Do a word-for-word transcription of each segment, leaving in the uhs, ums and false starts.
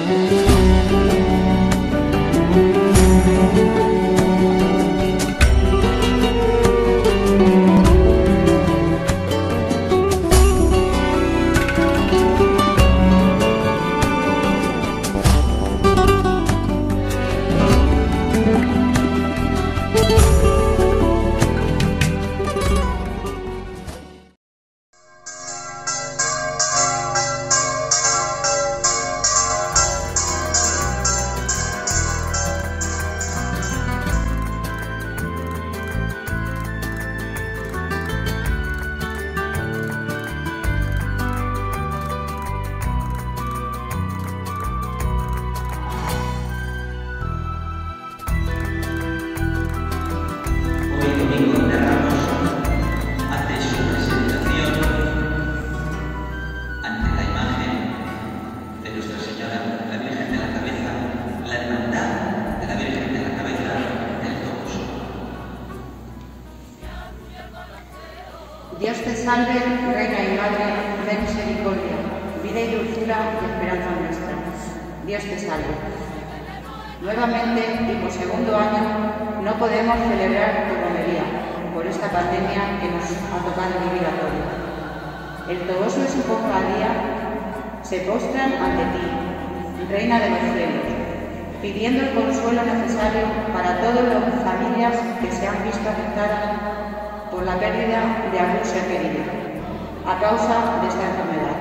Dios te salve, Reina y Madre, de misericordia, vida y dulzura y esperanza nuestra. Dios te salve. Nuevamente y por segundo año no podemos celebrar tu romería por esta pandemia que nos ha tocado vivir a todos. El Toboso y su cofradía se postran ante ti, Reina de los cielos, pidiendo el consuelo necesario para todas las familias que se han visto afectadas por la pérdida de algún ser querido, a causa de esta enfermedad.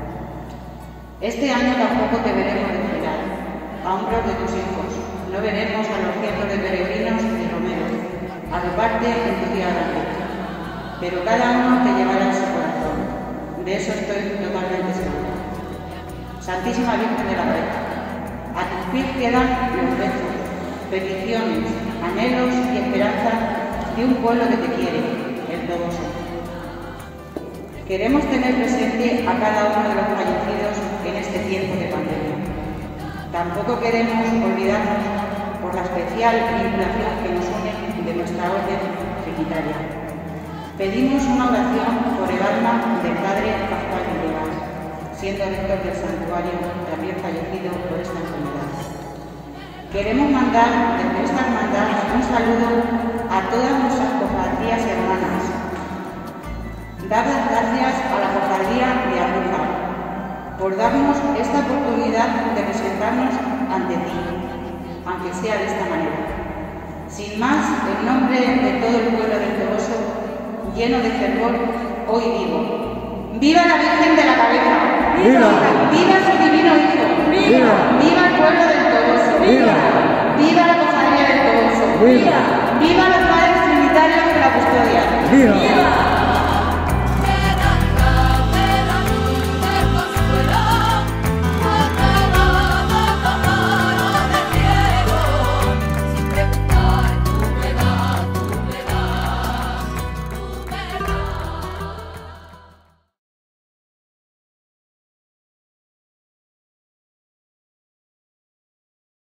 Este año tampoco te veremos desfilar a hombros de tus hijos, no veremos a los cientos de peregrinos y romeros arroparte en tu día grande, pero cada uno te llevará en su corazón, de eso estoy totalmente segura. Santísima Virgen de la Cabeza, a tus pies quedan los rezos, peticiones, anhelos y esperanzas de un pueblo que te quiere, el Toboso. Queremos tener presente a cada uno de los fallecidos en este tiempo de pandemia. Tampoco queremos olvidarnos por la especial vinculación que nos une de nuestra orden trinitaria. Pedimos una oración por el alma del Padre Pascual Villegas, siendo rector del santuario, también fallecido por esta enfermedad. Queremos mandar desde esta hermandad un saludo a todas nuestras cofradías hermanas. Dar las gracias a la cofradía de Andújar por darnos esta oportunidad de presentarnos ante ti, aunque sea de esta manera. Sin más, en nombre de todo el pueblo del Toboso, lleno de fervor, hoy digo: ¡viva la Virgen de la Cabeza! ¡Viva! ¡Viva su divino Hijo! ¡Viva! ¡Viva el pueblo del Toboso! ¡Viva! ¡Viva la cofradía del Toboso! ¡Viva! ¡Viva los padres trinitarios de la custodia! ¡Viva!